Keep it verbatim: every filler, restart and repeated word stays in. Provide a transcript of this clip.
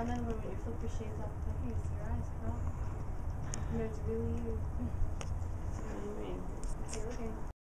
and then when you flip your shades off, I can see your eyes, girl. And it's really you.